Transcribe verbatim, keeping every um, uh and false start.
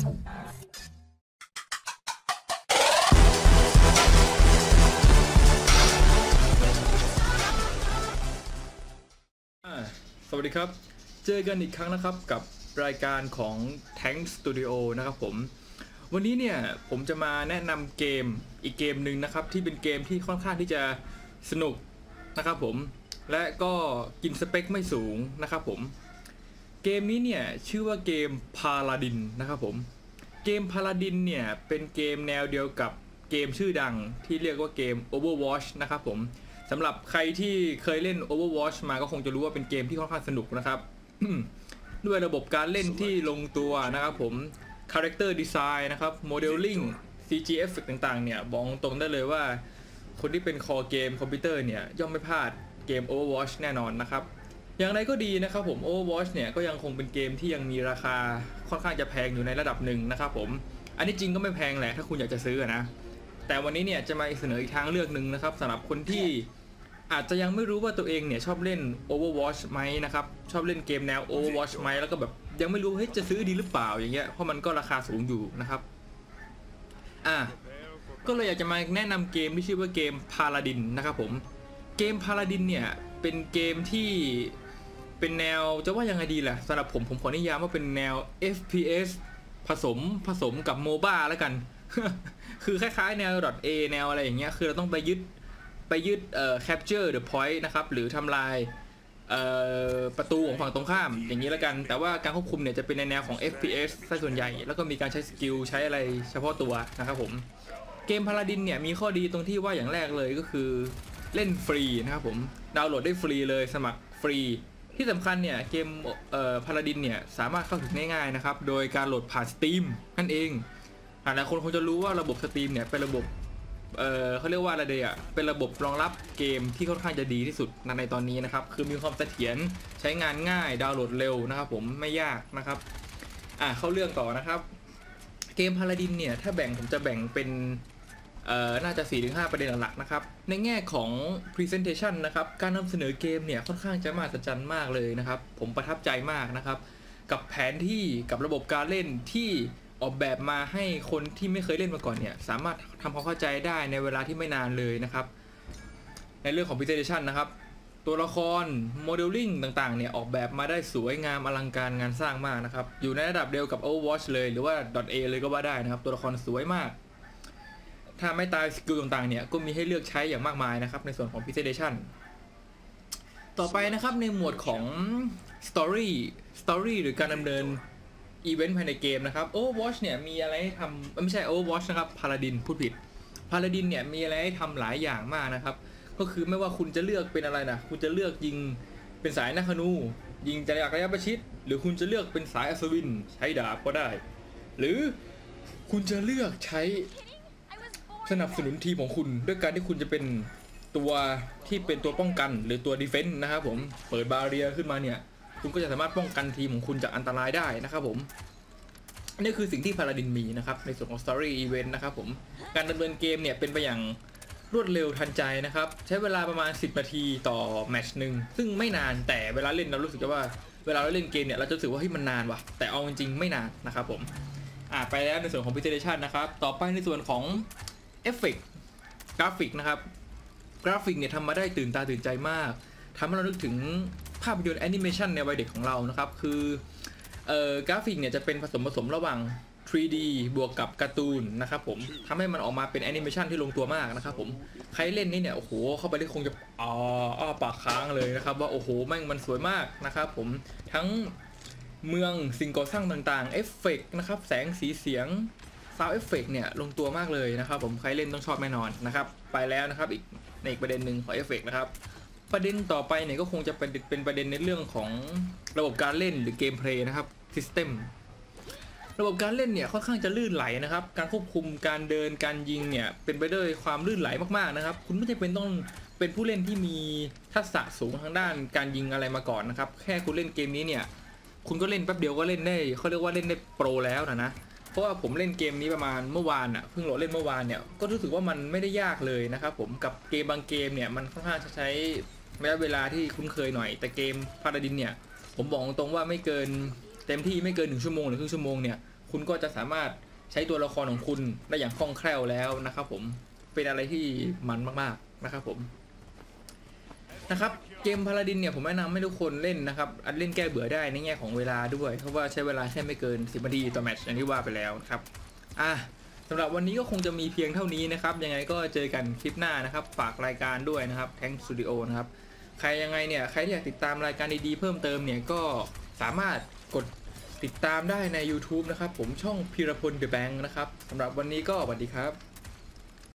สวัสดีครับเจอกันอีกครั้งนะครับกับรายการของ Tank Studio นะครับผมวันนี้เนี่ยผมจะมาแนะนำเกมอีกเกมหนึ่งนะครับที่เป็นเกมที่ค่อนข้างที่จะสนุกนะครับผมและก็กินสเปคไม่สูงนะครับผมเกมนี้เนี่ยชื่อว่าเกม Paladin นะครับผมเกม Paladin เนี่ยเป็นเกมแนวเดียวกับเกมชื่อดังที่เรียกว่าเกม Overwatch นะครับผมสำหรับใครที่เคยเล่น Overwatch มาก็คงจะรู้ว่าเป็นเกมที่ค่อนข้างสนุกนะครับ ด้วยระบบการเล่นที่ลงตัวนะครับผม Character Design นะครับ Modeling ซี จี Effect ต่างๆเนี่ยบอกตรงได้เลยว่าคนที่เป็นคอเกมคอมพิวเตอร์เนี่ยย่อมไม่พลาดเกม Overwatch แน่นอนนะครับอย่างไรก็ดีนะครับผม Overwatch เนี่ยก็ยังคงเป็นเกมที่ยังมีราคาค่อนข้างจะแพงอยู่ในระดับหนึ่งนะครับผมอันนี้จริงก็ไม่แพงแหละถ้าคุณอยากจะซื้อนะแต่วันนี้เนี่ยจะมาเสนออีกทางเลือกหนึ่งนะครับสำหรับคนที่อาจจะยังไม่รู้ว่าตัวเองเนี่ยชอบเล่น Overwatch ไหมนะครับชอบเล่นเกมแนว Overwatch ไหมแล้วก็แบบยังไม่รู้เฮ้ยจะซื้อดีหรือเปล่าอย่างเงี้ยเพราะมันก็ราคาสูงอยู่นะครับอ่ะก็เลยอยากจะมาแนะนำเกมที่ชื่อว่าเกม Paladin นะครับผมเกม Paladin เนี่ยเป็นเกมที่เป็นแนวจะว่ายังไงดีล่ะสำหรับผมผมขอนิยามว่าเป็นแนว เอฟ พี เอส ผสมผสมกับ โมบ้า แล้วกัน คือคล้ายๆแนว .A แนวอะไรอย่างเงี้ยคือเราต้องไปยึดไปยึดเอ่อ capture the point นะครับหรือทำลายเอ่อประตูของฝั่งตรงข้ามอย่างนี้แล้วกันแต่ว่าการควบคุมเนี่ยจะเป็นในแนวของ เอฟ พี เอส ซะส่วนใหญ่แล้วก็มีการใช้สกิลใช้อะไรเฉพาะตัวนะครับผมเกม Paladin เนี่ยมีข้อดีตรงที่ว่าอย่างแรกเลยก็คือเล่นฟรีนะครับผมดาวน์โหลดได้ฟรีเลยสมัครฟรีที่สำคัญเนี่ยเกมเอ่อ Paladin เนี่ยสามารถเข้าถึงง่ายๆนะครับโดยการโหลดผ่าน Steam นั่นเองหลายคนคงจะรู้ว่าระบบ Steam เนี่ยเป็นระบบเอ่อเขาเรียกว่าอะไรเดียเป็นระบบรองรับเกมที่ค่อนข้างจะดีที่สุดในตอนนี้นะครับคือมีความเสถียรใช้งานง่ายดาวน์โหลดเร็วนะครับผมไม่ยากนะครับอ่ะเข้าเรื่องต่อนะครับเกม Paladin เนี่ยถ้าแบ่งผมจะแบ่งเป็นเอ่อน่าจะ สี่ถึงห้า ประเด็นหลักๆนะครับในแง่ของ Presentation นะครับการนำเสนอเกมเนี่ยค่อนข้างจะมหัศจรรย์มากเลยนะครับผมประทับใจมากนะครับกับแผนที่กับระบบการเล่นที่ออกแบบมาให้คนที่ไม่เคยเล่นมาก่อนเนี่ยสามารถทำความเข้าใจได้ในเวลาที่ไม่นานเลยนะครับในเรื่องของ Presentation นะครับตัวละคร Modeling ต่างๆเนี่ยออกแบบมาได้สวยงามอลังการงานสร้างมากนะครับอยู่ในระดับเดียวกับ Overwatch เลยหรือว่า .A เลยก็ว่าได้นะครับตัวละครสวยมากถ้าไม่ตายสกิลต่างๆเนี่ยก็มีให้เลือกใช้อย่างมากมายนะครับในส่วนของ Presentation ต่อไปนะครับในหมวดของ Story Story หรือการดำเนินอีเวนต์ภายในเกมนะครับ Overwatch เนี่ยมีอะไรให้ทำไม่ใช่ Overwatch นะครับ Paladin พูดผิด Paladin เนี่ยมีอะไรให้ทำหลายอย่างมากนะครับก็คือไม่ว่าคุณจะเลือกเป็นอะไรนะคุณจะเลือกยิงเป็นสายนักธนูยิงจากระยะประชิดหรือคุณจะเลือกเป็นสายอัศวินใช้ดาบก็ได้หรือคุณจะเลือกใช้สนับสนุนทีมของคุณด้วยการที่คุณจะเป็นตัวที่เป็นตัวป้องกันหรือตัวดีเฟนส์นะครับผมเปิดบาเรียขึ้นมาเนี่ยคุณก็จะสามารถป้องกันทีมของคุณจากอันตรายได้นะครับผมนี่คือสิ่งที่ Paladin มีนะครับในส่วนของ Story Event นะครับผมการดำเนินเกมเนี่ยเป็นไปอย่างรวดเร็วทันใจนะครับใช้เวลาประมาณสิบนาทีต่อแมตช์หนึ่งซึ่งไม่นานแต่เวลาเล่นเรารู้สึกว่าเวลาเราเล่นเกมเนี่ยเราจะรู้สึกว่าเฮ้ยมันนานว่ะแต่เอาจริงๆไม่นานนะครับผมอ่าไปแล้วในส่วนของ Presentation นะครับต่อไปในส่วนของ Effect กราฟิกนะครับกราฟิกเนี่ยทำมาได้ตื่นตาตื่นใจมากทำให้เรานึกถึงภาพยนตร์แอนิเมชันในวัยเด็กของเรานะครับคือเอ่อกราฟิกเนี่ยจะเป็นผสมผสมระหว่าง ทรี ดี บวกกับการ์ตูนนะครับผมทำให้มันออกมาเป็นแอนิเมชันที่ลงตัวมากนะครับผมใครเล่นนี่เนี่ยโอ้โหเข้าไปได้คงจะอ๋ออ้าปากค้างเลยนะครับว่าโอ้โหแม่งมันสวยมากนะครับผมทั้งเมืองสิ่งก่อสร้างต่างๆเอฟเฟกต์นะครับแสงสีเสียงซาวด์เอฟเฟกต์เนี่ยลงตัวมากเลยนะครับผมใครเล่นต้องชอบแน่นอนนะครับไปแล้วนะครับอีกในอีกประเด็นหนึ่งของเอฟเฟกต์นะครับประเด็นต่อไปเนี่ยก็คงจะเป็นเป็นประเด็นในเรื่องของระบบการเล่นหรือเกมเพลย์นะครับซิสเต็มระบบการเล่นเนี่ยค่อนข้างจะลื่นไหลนะครับการควบคุมการเดินการยิงเนี่ยเป็นไปด้วยความลื่นไหลมากๆนะครับคุณไม่จำเป็นต้องเป็นผู้เล่นที่มีทักษะสูงทางด้านการยิงอะไรมาก่อนนะครับแค่คุณเล่นเกมนี้เนี่ยคุณก็เล่นแป๊บเดียวก็เล่นได้เขาเรียกว่าเล่นได้โปรแล้วนะนะเพราะว่าผมเล่นเกมนี้ประมาณเมื่อวานอ่ะเพิ่งโหลดเล่นเมื่อวานเนี่ยก็รู้สึกว่ามันไม่ได้ยากเลยนะครับผมกับเกมบางเกมเนี่ยมันค่อนข้างจะใช้ระยะเวลาที่คุ้นเคยหน่อยแต่เกม Paladin เนี่ยผมบอกตรงว่าไม่เกินเต็มที่ไม่เกินหนึ่งชั่วโมงหรือครึ่งชั่วโมงเนี่ยคุณก็จะสามารถใช้ตัวละครของคุณได้อย่างคล่องแคล่วแล้วนะครับผมเป็นอะไรที่มันมากๆนะครับผมนะครับเกมพาลาดินเนี่ยผมแนะนำให้ทุกคนเล่นนะครับอัดเล่นแก้เบื่อได้ในแง่ของเวลาด้วยเพราะว่าใช้เวลาแค่ไม่เกินสิบนาทีต่อแมตช์อย่างที่ว่าไปแล้วครับอ่ะสำหรับวันนี้ก็คงจะมีเพียงเท่านี้นะครับยังไงก็เจอกันคลิปหน้านะครับฝากรายการด้วยนะครับแทงสตูดิโอนะครับใครยังไงเนี่ยใครที่อยากติดตามรายการดีๆเพิ่มเติมเนี่ยก็สามารถกดติดตามได้ใน YouTube นะครับผมช่องพีรพลเดอะแบงค์นะครับสำหรับวันนี้ก็สวัสดีครับ